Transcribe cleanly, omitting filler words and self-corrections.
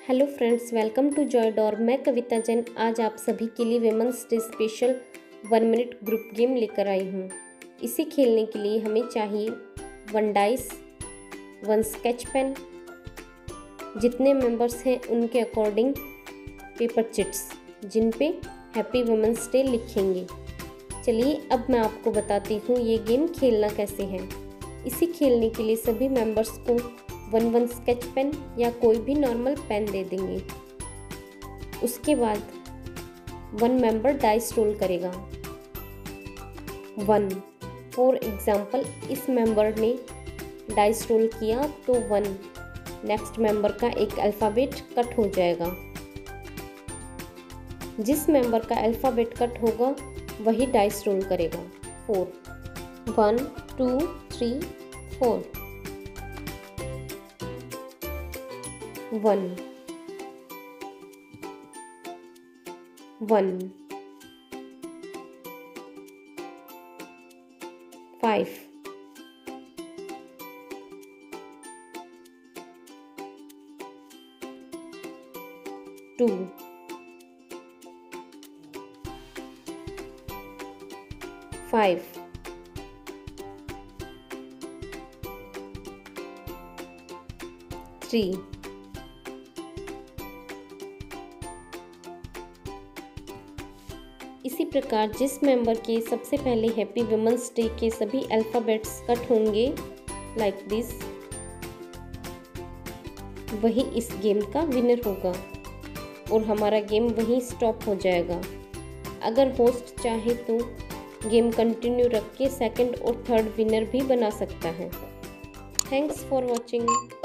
Hello friends, welcome to joy door. मैं कविता जैन आज आप सभी के लिए women's day special 1 minute group game लेकर आई हूँ। इसे खेलने के लिए हमें चाहिए 1 डाइस, 1 स्केच पेन, जितने मेंबर्स हैं उनके अकॉर्डिंग पेपर चिट्स जिन पे हैप्पी वुमेंस डे लिखेंगे। चलिए अब मैं आपको बताती हूँ ये गेम खेलना कैसे है। इसे खेलने के लिए सभी मेंबर्स को 1 स्केच पेन या कोई भी नॉर्मल पेन दे देंगे। उसके बाद 1 मेंबर डाइस रोल करेगा 1। फॉर एग्जाम्पल इस मेंबर ने डाइस रोल किया तो 1। नेक्स्ट मेंबर का एक अल्फ़ाबेट कट हो जाएगा। जिस मेंबर का अल्फ़ाबेट कट होगा वही डाइस रोल करेगा 4। 1 2 3 4 1 1 5 2 5 3 इसी प्रकार जिस मेंबर के सबसे पहले हैप्पी वुमेंस डे के सभी अल्फ़ाबेट्स कट होंगे लाइक दिस, वही इस गेम का विनर होगा और हमारा गेम वहीं स्टॉप हो जाएगा। अगर होस्ट चाहे तो गेम कंटिन्यू रख के सेकंड और थर्ड विनर भी बना सकता है। Thanks for watching.